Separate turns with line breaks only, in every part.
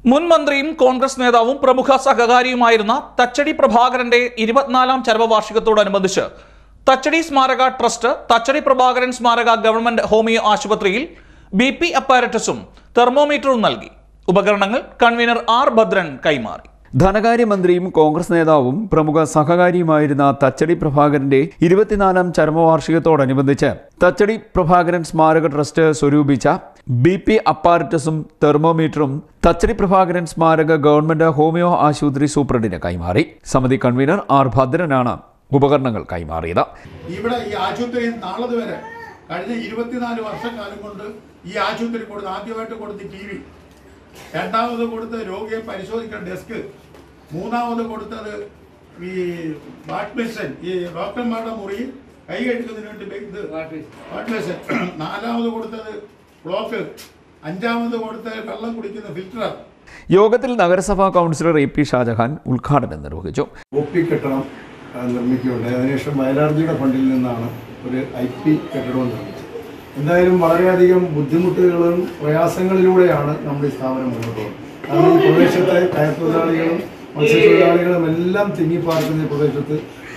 മുൻ മന്ത്രിയും കോൺഗ്രസ് നേതാവും പ്രമുഖ സഹകാരിയുമായിരുന്ന തച്ചടി പ്രഭാകരന്റെ 24ാം ചരമവാർഷികത്തോടനുബന്ധിച്ച് തച്ചടി സ്മാരക ട്രസ്റ്റ് തച്ചടി പ്രഭാകരൻ സ്മാരക ഗവൺമെന്റ് ഹോമിയോ ആശുപത്രിയിൽ BP അപ്പാരറ്റസും തെർമോമീറ്ററും നൽകി. ഉപകരണങ്ങൾ കൺവീനർ ആർ ഭദ്രൻ കൈമാറി.
ധനകാര്യമന്ത്രിയും കോൺഗ്രസ് നേതാവും പ്രമുഖ സഹകാരിയുമായിരുന്ന തച്ചടി പ്രഭാകരന്റെ 24ാം ചരമവാർഷികത്തോടനുബന്ധിച്ച് തച്ചടി പ്രഭാകരൻ സ്മാരക ട്രസ്റ്റ് സ്വരൂപിച്ച BP അപ്പാരറ്റസും തെർമോമീറ്ററും തച്ചടി പ്രഭാകരൻ സ്മാരക ഗവൺമെന്റ് ഹോമിയോ ആശുപത്രി സൂപ്രണ്ടിന് കൈമാറി. സമിതി കൺവീനർ ആർ ഭദ്രനാണ് ഉപകരണങ്ങൾ കൈമാറിയത്.
ഇവിടെ ഈ ആശുപത്രിയിൽ നാളെ വരെ കഴിഞ്ഞ 24 വർഷക്കാലം കൊണ്ട് ഈ ആശുപത്രി കൊടുത്ത് ആദ്യമായിട്ട് കൊടുത്ത് TV, രണ്ടാമത് കൊടുത്ത് രോഗിയെ പരിശോധിക്കുന്ന ഡെസ്ക്, മൂന്നാമത് കൊടുത്തത് ഈ വാട്ട് മെഷീൻ, ഈ ഡോക്ടർമാരുടെ മുറി കൈ കഴുകുന്നതിന് വേണ്ടി വാട്ട് മെഷീൻ, നാലാമത് കൊടുത്തത് ബ്ലോക്ക്, അഞ്ചാമത് കൊടുത്തത് വെള്ളം കുടിക്കുന്ന ഫിൽറ്റർ.
യോഗത്തിൽ നഗരസഭാ കൗൺസിലർ AP ഷാജഹാൻ ഉദ്ഘാടനം നിർവഹിച്ചു.
OP കെട്ടിടം നിർമ്മിക്കുകയുണ്ടായി. അതിനുശേഷം വയലാർജിയുടെ ഫണ്ടിൽ നിന്നാണ് ഒരു IP കെട്ടിടവും നിർമ്മിച്ചത്. എന്തായാലും വളരെയധികം ബുദ്ധിമുട്ടുകളും പ്രയാസങ്ങളിലൂടെയാണ് നമ്മുടെ ഈ സ്ഥാപനം മുന്നോട്ട് പോകുന്നത്. കാരണം ഈ പ്രദേശത്തെ കയർത്തൊഴിലാളികളും മത്സ്യത്തൊഴിലാളികളും എല്ലാം തിങ്ങിപ്പാർക്കുന്ന ഈ പ്രദേശത്ത്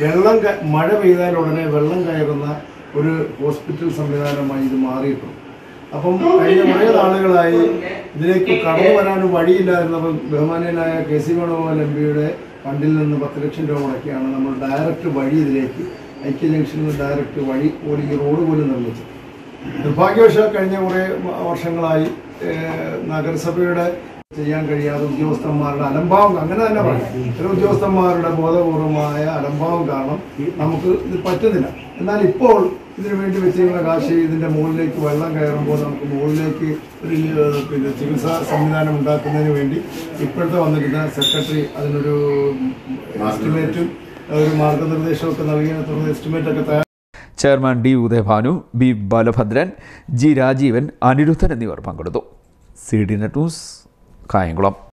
മഴ പെയ്താൽ ഉടനെ വെള്ളം കയറുന്ന ഒരു ഹോസ്പിറ്റൽ സംവിധാനമായി ഇത് മാറിയിട്ടുണ്ട്. അപ്പം കഴിഞ്ഞ കുറേ നാളുകളായി ഇതിലേക്ക് കടന്നു വരാനും വഴിയില്ലായിരുന്നപ്പോൾ ബഹുമാന്യനായ KC വേണുഗോപാൽ MPയുടെ ഫണ്ടിൽ നിന്ന് 10 ലക്ഷം രൂപ മുടക്കിയാണ് നമ്മൾ ഡയറക്റ്റ് വഴി ഇതിലേക്ക് ഐക്യ ജംഗ്ഷനിൽ ഡയറക്റ്റ് വഴി ഈ റോഡ് പോലും നിർമ്മിച്ചത്. നിർഭാഗ്യവശാൽ കഴിഞ്ഞ കുറേ വർഷങ്ങളായി നഗരസഭയുടെ ചെയ്യാൻ കഴിയാതെ ഉദ്യോഗസ്ഥന്മാരുടെ അലംഭാവം, അങ്ങനെ തന്നെ പറയാം, ചില ഉദ്യോഗസ്ഥന്മാരുടെ ബോധപൂർവമായ അലംഭാവം കാരണം നമുക്ക് ഇത് പറ്റുന്നില്ല. എന്നാൽ ഇപ്പോൾ ഇതിനു വേണ്ടി വെച്ചിരിക്കുന്ന കാശ് ഇതിൻ്റെ മുകളിലേക്ക് വെള്ളം കയറുമ്പോൾ നമുക്ക് മുകളിലേക്ക് ഒരു ചികിത്സാ സംവിധാനം ഉണ്ടാക്കുന്നതിന് വേണ്ടി ഇപ്പോഴത്തെ വന്നിരിക്കുന്ന സെക്രട്ടറി അതിനൊരു എസ്റ്റിമേറ്റും ഒരു മാർഗനിർദ്ദേശമൊക്കെ നൽകിയതിനെ തുടർന്ന് എസ്റ്റിമേറ്റൊക്കെ തയ്യാറാക്കി.
Chairman D Udayabhanu, B Balabhadran, G Rajeevan, Aniruddhan എന്നിവർ പങ്കെടുത്തു. CDNet news, Kayamkulam.